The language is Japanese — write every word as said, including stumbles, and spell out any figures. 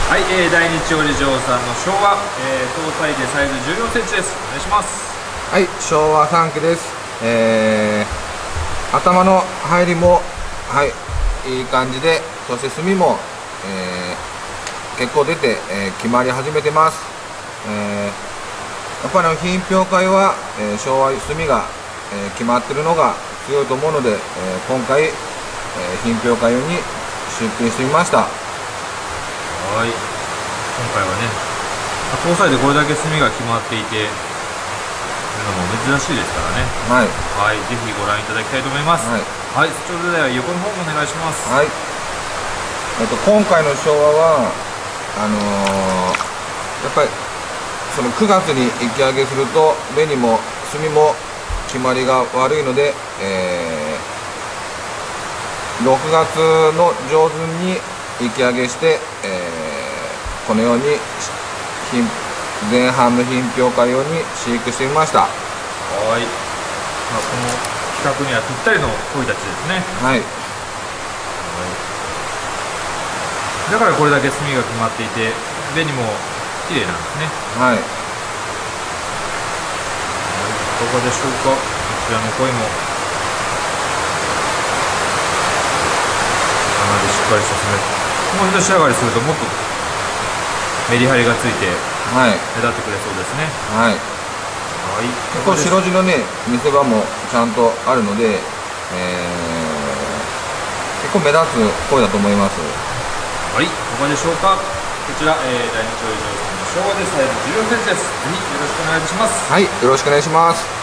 はい、えー、大日調理場さんの昭和、えー、搭載でサイズじゅうよんセンチです。お願いします。 はい、昭和さんきです。えー、頭の入りもはいいい感じで、そして墨も、えー、結構出て、えー、決まり始めてます。えー、やっぱりあの品評会は、えー、昭和墨が、えー、決まってるのが強いと思うので、えー、今回、えー、品評会に出品してみました。 はい、今回はね、搭載でこれだけ墨が決まっていてというのも珍しいですからね。はい、はい、ぜひご覧いただきたいと思います。はい、はい、それでは横の方もお願いします。 はい、えっと今回の昭和はあのー、やっぱりそのくがつに生き上げすると紅も墨も決まりが悪いので、えー、ろくがつの上旬に生き上げして、えー、このように前半の品評会用に飼育してみました。はい、 まあ、この企画にはぴったりの鯉たちですね。 はい、はい、 だからこれだけ墨が決まっていて紅も綺麗なんですね。 はい、はい、 いかがでしょうか。こちらの鯉もかなりしっかりした墨、もう一度仕上がりするともっとメリハリがついて目立ってくれそうですね。 はい、はい、結構白地のね見せ場もちゃんとあるので、えー、結構目立つ鯉だと思います。 はい、いかがでしょうか。こちら、えー、大日調理場さんの昭和でサイズじゅうよんセンチです。ぜひよろしくお願いします。 はい、よろしくお願いします。